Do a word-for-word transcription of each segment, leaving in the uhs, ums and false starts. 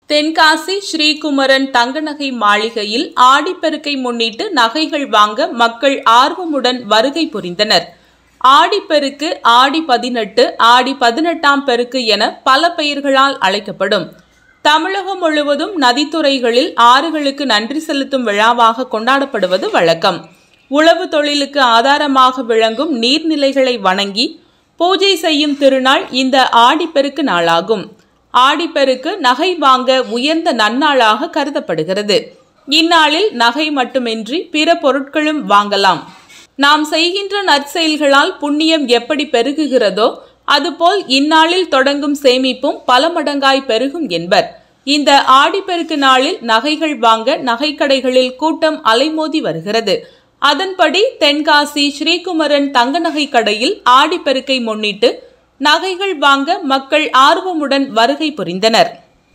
தென்காசி ஸ்ரீகுமரன் தங்க நகை மாளிகையில் ஆடிப்பெருக்கை முன்னிட்டு நகைகள் வாங்க மக்கள் ஆர்வமுடன் வருகை புரிந்தனர். ஆடிப்பெருக்கு, ஆடி பதினெட்டு, ஆடி பதினெட்டாம் பெருக்கு என பல பெயர்களால் அழைக்கப்படும். தமிழகம் முழுவதும் நதித்துறைகளில் ஆறுகளுக்கு நன்றி செலுத்தும் விழாவாக கொண்டாடப்படுவது வழக்கம். உழவு தொழிலுக்கு ஆதாரமாக விளங்கும் நீர்நிலைகளை வணங்கி பூஜை செய்யும் திருநாள் இந்த ஆடிப்பெருக்கு நாளாகும். ஆடிப்பெருக்கு நகை வாங்க உயர்ந்த நன்னாளாக கருதப்படுகிறது. இந்நாளில் நகை மட்டுமின்றி பிற பொருட்களும் வாங்கலாம். நாம் செய்கின்ற நற்செயல்களால் புண்ணியம் எப்படி பெருகுகிறதோ அதுபோல் இந்நாளில் தொடங்கும் சேமிப்பும் பல மடங்காய் பெருகும் என்பர். இந்த ஆடிப்பெருக்கு நாளில் நகைகள் வாங்க நகைக்கடைகளில் கூட்டம் அலைமோதி வருகிறது. அதன்படி தென்காசி ஸ்ரீகுமரன் தங்க நகை கடையில் ஆடிப்பெருக்கை முன்னிட்டு நகைகள் வாங்க மக்கள் ஆர்வமுடன் வருகை புரிந்தனர்.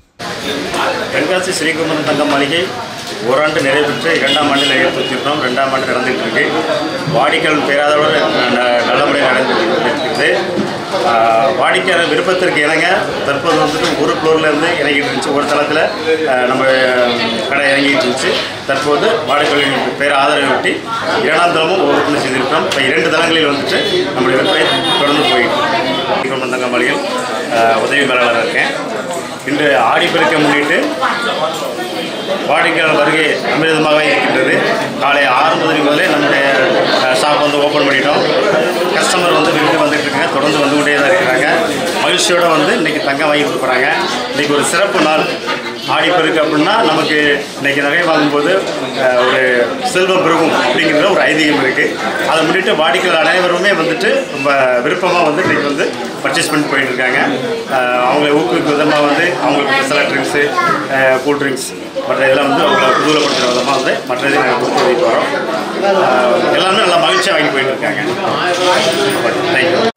தென்காசி ஸ்ரீகுமரன் தங்க மாளிகை ஓராண்டு நிறைவேற்று இரண்டாம் ஆண்டில் ஏற்படுத்தியிருக்கிறோம். ரெண்டாம் ஆண்டு நடந்துகிட்டு இருக்கு. வாடிக்கையாளர் பேராதோடு நல்ல முறையில் நடந்துட்டு வாடிக்கையாளர் விருப்பத்திற்கு இணங்க தற்போது வந்துட்டு ஒரு ஃப்ளோர்லேருந்து இறங்கிட்டு இருந்துச்சு. ஒரு தளத்தில் நம்ம கடை இறங்கிட்டு இருந்துச்சு. தற்போது வாடிக்கையாளர்கள் பேர் ஆதரவை ஒட்டி இரண்டாம் தளமும் ஓப்பன் செய்திருக்கிறோம். இப்போ இரண்டு தளங்களில் வந்துட்டு நம்முடைய விற்பனை தொடர்ந்து போயிட்டு ஸ்ரீகுமரன் தங்க மாளிகையில் உதவி மேலாளராக இருக்கேன். இன்று ஆடிப்பெருக்கை முன்னிட்டு வாடிக்கையாளர் வருகை அமிர்தமாக இருக்கின்றது. காலை ஆறு மணி முதலே நம்முடைய ஷாப் வந்து ஓப்பன் பண்ணிட்டோம். கஸ்டமர் வந்து விரும்பி வந்துட்டு இருக்காங்க. தொடர்ந்து வந்து கொண்டே தான் இருக்கிறாங்க. மகிழ்ச்சியோடு வந்து இன்றைக்கி தங்கம் வாங்கி கொடுக்குறாங்க. இன்றைக்கி ஒரு சிறப்பு நாள். ஆடிப்பெருக்கு அப்படின்னா நமக்கு இன்றைக்கி நகை வாங்கும்போது ஒரு செல்வம் பெருகும் அப்படிங்கிற ஒரு ஐதீகம் இருக்குது. அதை முன்னிட்டு வாடிக்கையாளர் அனைவருமே வந்துட்டு ரொம்ப விருப்பமாக வந்து இன்றைக்கி வந்து பர்ச்சேஸ் பண்ணி போயிட்டு இருக்காங்க. அவங்களை ஊக்குவிக்கும் விதமாக வந்து அவங்களுக்கு ஸ்பெஷலாக ட்ரிங்க்ஸு, கூல் ட்ரிங்க்ஸ் மற்ற இதெல்லாம் வந்து அவங்களை குதூகலப்படுத்துகிற விதமாக வந்து மற்ற இதை நாங்கள் கொடுத்து வைத்து வரோம். எல்லாமே நல்லா மகிழ்ச்சியாக வாங்கி போயிட்டு இருக்காங்க. தேங்க்யூ.